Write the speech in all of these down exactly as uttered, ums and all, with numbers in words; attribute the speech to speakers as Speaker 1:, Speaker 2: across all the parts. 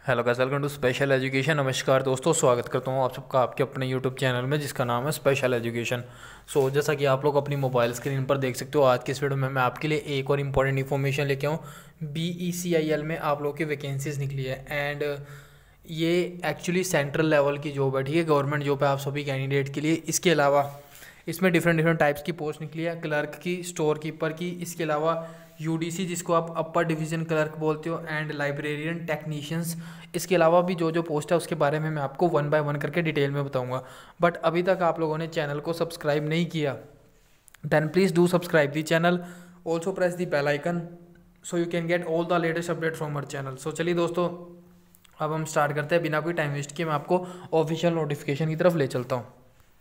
Speaker 1: Hello guys, welcome to special education. नमस्कार दोस्तों, स्वागत करता हूँ आप सबका आपके अपने यूट्यूब चैनल में जिसका नाम है स्पेशल एजुकेशन। सो जैसा कि आप लोग अपनी मोबाइल स्क्रीन पर देख सकते हो, आज की इस वीडियो में मैं आपके लिए एक और इम्पॉर्टेंट इन्फॉर्मेशन लेके आऊँ। B E C I L में आप लोग की वैकेंसीज निकली है एंड ये एक्चुअली सेंट्रल लेवल की जॉब है, ठीक है, गवर्नमेंट जॉब है आप सभी कैंडिडेट के लिए। इसके अलावा इसमें डिफरेंट डिफरेंट टाइप्स की पोस्ट निकली है, क्लर्क की, स्टोर कीपर की, इसके अलावा यूडीसी जिसको आप अपर डिवीज़न क्लर्क बोलते हो, एंड लाइब्रेरियन टेक्नीशियंस। इसके अलावा भी जो जो पोस्ट है उसके बारे में मैं आपको वन बाय वन करके डिटेल में बताऊंगा। बट अभी तक आप लोगों ने चैनल को सब्सक्राइब नहीं किया, then please do subscribe the channel, also press the bell icon so you can get all the latest update from our channel. So चलिए दोस्तों, अब हम स्टार्ट करते हैं बिना कोई टाइम वेस्ट किए। मैं आपको ऑफिशियल नोटिफिकेशन की तरफ ले चलता हूँ।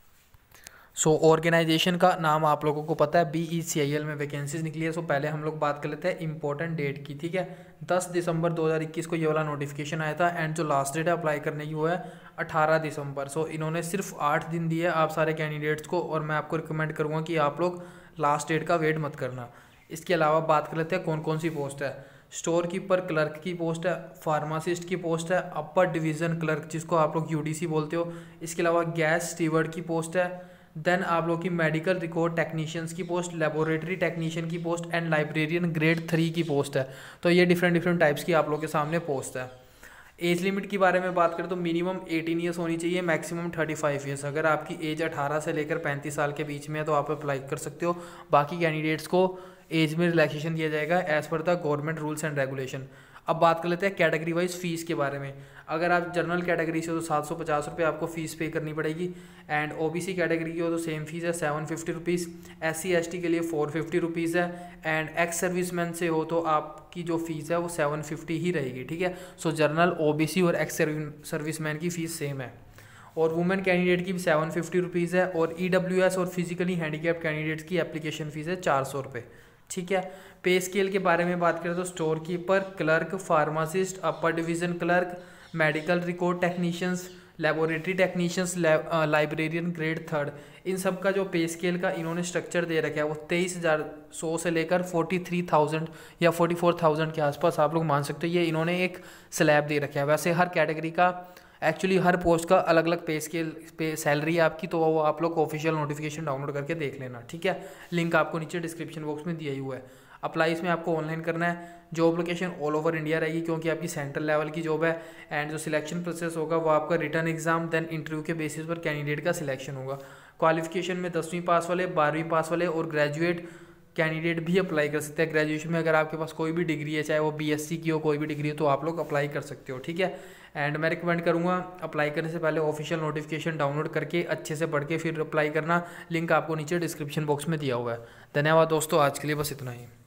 Speaker 1: सो so, ऑर्गेनाइजेशन का नाम आप लोगों को पता है, B E C I L में वैकेंसीज निकली है। सो so, पहले हम लोग बात कर लेते हैं इंपॉर्टेंट डेट की, ठीक है। दस दिसंबर दो हज़ार इक्कीस को ये वाला नोटिफिकेशन आया था एंड जो लास्ट डेट है अप्लाई करने की वो है अठारह दिसंबर। सो so, इन्होंने सिर्फ आठ दिन दिए आप सारे कैंडिडेट्स को, और मैं आपको रिकमेंड करूँगा कि आप लोग लास्ट डेट का वेट मत करना। इसके अलावा बात कर लेते हैं कौन कौन सी पोस्ट है। स्टोर कीपर क्लर्क की पोस्ट है, फार्मासिस्ट की पोस्ट है, अपर डिवीज़न क्लर्क जिसको आप लोग यू डी सी बोलते हो, इसके अलावा गैस स्टीवर्ड की पोस्ट है, देन आप लोग की मेडिकल रिकॉर्ड टेक्नीशियंस की पोस्ट, लेबोरेटरी टेक्नीशियन की post and librarian grade three की पोस्ट है। तो ये डिफरेंट डिफरेंट टाइप्स की आप लोग के सामने पोस्ट है। एज लिमिट की बारे में बात करें तो मिनिमम अठारह ईयर्स होनी चाहिए, मैक्सिमम पैंतीस ईयर्स। अगर आपकी एज अठारह से लेकर पैंतीस साल के बीच में है तो आप अप्लाई कर सकते हो। बाकी कैंडिडेट्स को एज में रिलैक्सेशन दिया जाएगा एज पर the government rules and regulation. अब बात कर लेते हैं कैटेगरी वाइज फीस के बारे में। अगर आप जनरल कैटेगरी से हो तो सात सौ पचास रुपये आपको फ़ीस पे करनी पड़ेगी, एंड ओबीसी कैटेगरी की हो तो सेम फीस है seven fifty rupees. S C S T के लिए फोर फिफ्टी रुपीज़ है, एंड एक्स सर्विसमैन से हो तो आपकी जो फीस है वो सेवन फिफ्टी ही रहेगी, ठीक है। सो जनरल, ओबीसी और एक्स सर्विसमैन की फ़ीस सेम है, और वुमेन कैंडिडेट की भी सेवन फिफ्टी रुपीज़ है, और ई डब्ल्यू एस और फिजिकली हैंडीकैप कैंडिडेट्स की एप्लीकेशन फ़ीस है चार सौ रुपये, ठीक है। पे स्केल के बारे में बात करें तो store keeper, clerk, pharmacist, upper division clerk, medical record technicians, laboratory technicians, librarian grade third, इन सब का जो पे स्केल का इन्होंने स्ट्रक्चर दे रखा है वो तेईस हज़ार सौ से लेकर फोर्टी थ्री थाउजेंड या फोर्टी फोर थाउजेंड के आसपास आप लोग मान सकते हो। ये इन्होंने एक स्लैब दे रखा है। वैसे हर कैटेगरी का एक्चुअली हर पोस्ट का अलग अलग पे स्केल पे सैलरी है आपकी, तो वो आप लोग ऑफिशियल नोटिफिकेशन डाउनलोड करके देख लेना, ठीक है। लिंक आपको नीचे डिस्क्रिप्शन बॉक्स में दिया ही हुआ है। अप्लाई इसमें आपको ऑनलाइन करना है। Job location all over India रहेगी क्योंकि आपकी सेंट्रल लेवल की जॉब है, एंड जो सिलेक्शन प्रोसेस होगा वो आपका रिटर्न एग्जाम देन इंटरव्यू के बेसिस पर कैंडिडेट का सिलेक्शन होगा। क्वालिफिकेशन में दसवीं पास वाले, बारहवीं पास वाले और ग्रेजुएट कैंडिडेट भी अप्लाई कर सकते हैं। ग्रेजुएशन में अगर आपके पास कोई भी डिग्री है, चाहे वो बीएससी की हो, कोई भी डिग्री हो, तो आप लोग अप्लाई कर सकते हो, ठीक है। एंड मैं रिकमेंड करूँगा अप्लाई करने से पहले ऑफिशियल नोटिफिकेशन डाउनलोड करके अच्छे से पढ़ के फिर अप्लाई करना। लिंक आपको नीचे डिस्क्रिप्शन बॉक्स में दिया हुआ है। धन्यवाद दोस्तों, आज के लिए बस इतना ही।